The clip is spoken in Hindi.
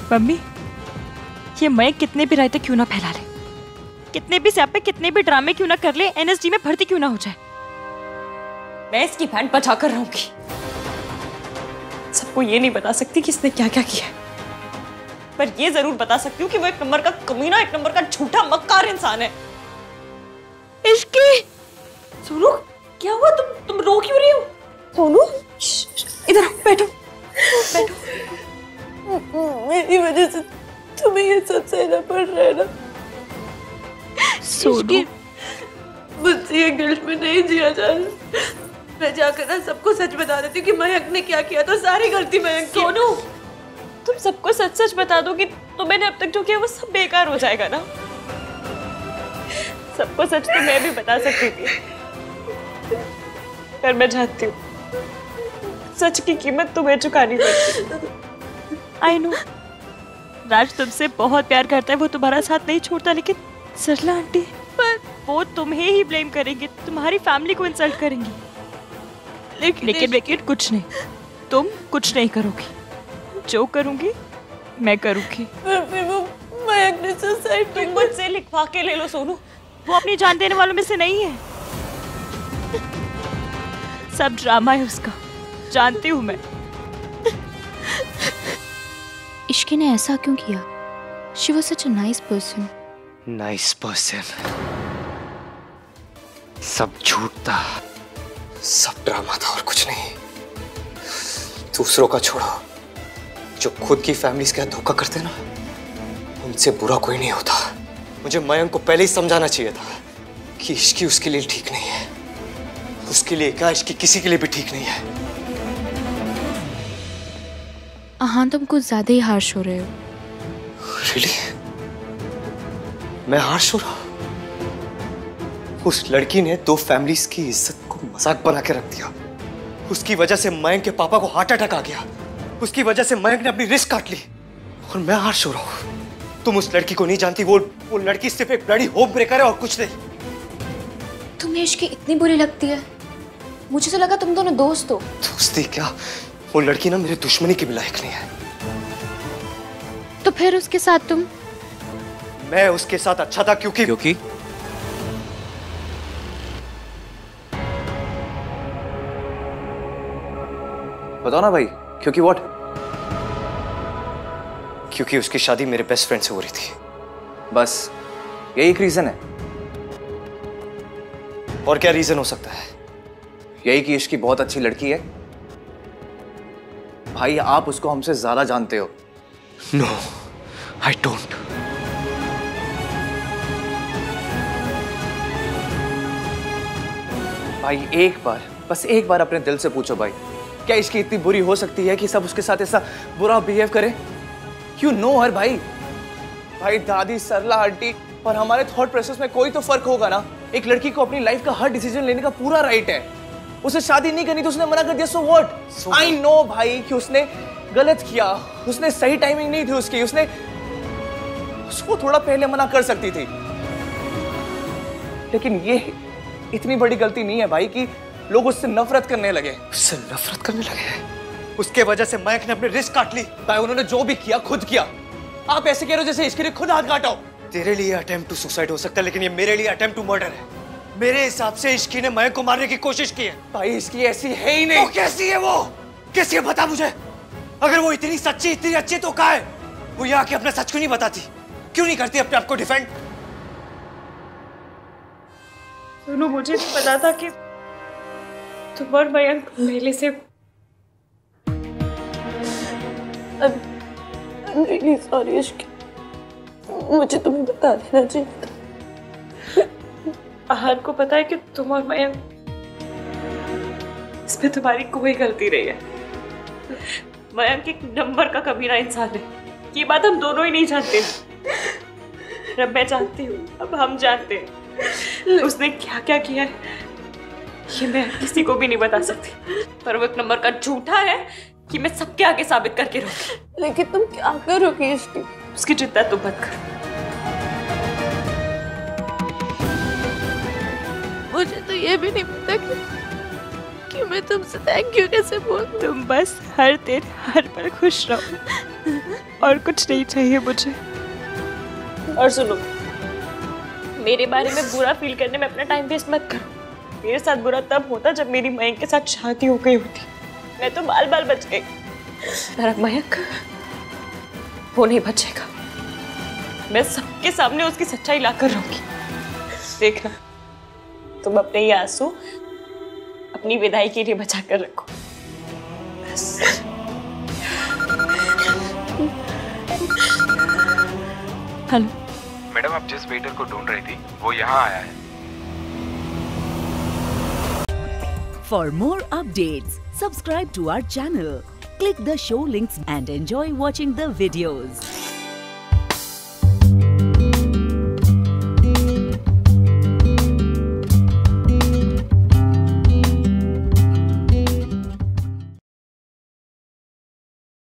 मम्मी, ये मैं कितने भी रायते क्यों ना फैला ले, कितने भी स्यापे, कितने भी ड्रामे क्यों ना कर ले, एनएसडी में भर्ती क्यों ना हो जाए, मैं इसकी बैंड बचा कर रहूंगी। सबको ये नहीं बता सकती कि इसने क्या क्या किया है, पर ये जरूर बता सकती हूँ कि वो एक नंबर का कमीना, एक नंबर का झूठा मक्कार इंसान है। इश्की, सोनू क्या हुआ? तुम रो क्यों रही हो? सोनू इधर आओ, बैठो बैठो। मेरी वजह से तुम्हें ये सब सहना पड़ रहा है ना सोनू? मुझसे ये गिल्ट में नहीं जिया जा रहा। मैं जाकर ना सबको सच बता देती हूँ कि मयंक ने क्या किया, तो सारी गलती मयंक की। सोनू, तुम सबको सच सच बता दो कि तो मैंने अब तक जो किया वो सब बेकार हो जाएगा ना। सबको सच तो मैं भी बता सकती थी, पर मैं चाहती हूँ सच की कीमत तुम्हें चुकानी पड़ती। आई नो राज तुमसे बहुत प्यार करता है, वो तुम्हारा साथ नहीं छोड़ता, लेकिन सरला आंटी पर वो तुम्हें ही ब्लेम करेंगे, तुम्हारी फैमिली को इंसल्ट करेंगी। लेकिन कुछ नहीं, तुम कुछ नहीं करोगी, जो करूंगी मैं करूंगी। तुम मुझसे लिखवा के ले लो सोनू, वो अपनी जान देने वालों में से नहीं है, सब ड्रामा है उसका, जानती हूँ मैं। इश्की ने ऐसा क्यों किया? She was such a nice person. Nice person. सब झूठ था, सब ड्रामा था और कुछ नहीं। दूसरों का छोड़ो, जो खुद की फैमिलीज के साथ धोखा करते ना, उनसे बुरा कोई नहीं होता। मुझे मयंक को पहले ही समझाना चाहिए था कि इश्की उसके लिए ठीक नहीं है, उसके लिए क्या, इश्की किसी के लिए भी ठीक नहीं है। आहान, तुम कुछ ज्यादा ही हार्श हो रहे हो। Really? मैं हार्श हो रहा हूँ? उस लड़की ने दो फैमिलीज की इज्जत को मजाक बना के रख दिया। उसकी वजह से मयंक के पापा को हार्ट अटैक आ गया, उसकी वजह से मयंक ने अपनी रिस्क काट ली, और मैं हार्श हो रहा हूँ। तुम उस लड़की को नहीं जानती, वो लड़की सिर्फ एक ब्लडी होम ब्रेकर है और कुछ नहीं। तुम्हें इश्की इतनी बुरी लगती है? मुझे तो लगा तुम दोनों दोस्त हो। दोस्ती क्या, वो लड़की ना मेरे दुश्मनी के भी लायक नहीं है। तो फिर उसके साथ तुम? मैं उसके साथ अच्छा था क्योंकि बताओ ना भाई, क्योंकि व्हाट? क्योंकि उसकी शादी मेरे बेस्ट फ्रेंड से हो रही थी। बस यही एक रीजन है? और क्या रीजन हो सकता है? यही कि इश्की बहुत अच्छी लड़की है। भाई आप उसको हमसे ज्यादा जानते हो। No, I don't. भाई एक बार, बस एक बार अपने दिल से पूछो भाई, क्या इश्की इतनी बुरी हो सकती है कि सब उसके साथ ऐसा बुरा बिहेव करे? यू नो हर भाई। भाई दादी, सरला आंटी और हमारे थॉट प्रोसेस में कोई तो फर्क होगा ना। एक लड़की को अपनी लाइफ का हर डिसीजन लेने का पूरा राइट है। उसे शादी नहीं करनी तो उसने मना कर दिया, सो व्हाट? आई नो भाई कि उसने गलत किया, उसने सही टाइमिंग नहीं थी उसकी, उसको थोड़ा पहले मना कर सकती थी। लेकिन ये इतनी बड़ी गलती नहीं है भाई कि लोग उससे नफरत करने लगे। उससे नफरत करने लगे? उसके वजह से मयंक ने अपनी रिस्क काट ली। भाई उन्होंने जो भी किया खुद किया। आप ऐसे कह रहे हो जैसे इसके लिए खुद हाथ काटा हो। तेरे लिए अटेम्प्ट टू सुसाइड हो सकता है, लेकिन ये मेरे लिए अटेम्प्ट टू मर्डर है। मेरे हिसाब से इश्की ने मयंक को मारने की कोशिश की है। भाई इसकी ऐसी है ही नहीं। तो कैसी है वो? कैसी है बता मुझे। अगर वो इतनी सच्ची, इतनी अच्छी तो कहाँ है? वो यहाँ आके अपना सच क्यों नहीं बताती? क्यों नहीं करती अपने आप को डिफेंड? सुनो, मुझे भी पता था कि तुम और मयंक पहले से। I'm really sorry इश्क, मुझे तुम्हें बता देना चाहिए था। आहान को पता है कि तुम और मयंक, इसमें तुम्हारी कोई गलती नहीं है। मयंक एक नंबर का कमीना इंसान है, ये बात हम दोनों ही नहीं जानते। अब मैं जानती हूँ, अब हम जानते हैं उसने क्या क्या किया है। ये मैं किसी को भी नहीं बता सकती, पर वो एक नंबर का झूठा है कि मैं सबके आगे साबित करके रहूंगी। लेकिन तुम क्या करोगी इसकी? उसकी चिंता तुम मत करो। मुझे तो ये भी नहीं पता कि मैं तुमसे थैंक यू कैसे बोलूं। तुम बस हर दिन हर पल खुश रहो। और कुछ नहीं चाहिए मुझे। और सुनो, मेरे बारे में बुरा फील करने में अपना टाइम वेस्ट मत करो। मेरे साथ बुरा तब होता जब मेरी मयंक के साथ शादी हो गई होती। मैं तो बाल बाल बच गई, पर मयंक वो नहीं बचेगा। मैं सबके सामने उसकी सच्चाई लाकर रहूंगी। देखना, तुम अपने ये आंसू अपनी विदाई के लिए बचा कर रखो। बस। हेलो मैडम, आप जिस वेटर को ढूंढ रही थी वो यहाँ आया है। For more updates, subscribe to our channel, click the show links and enjoy watching the videos.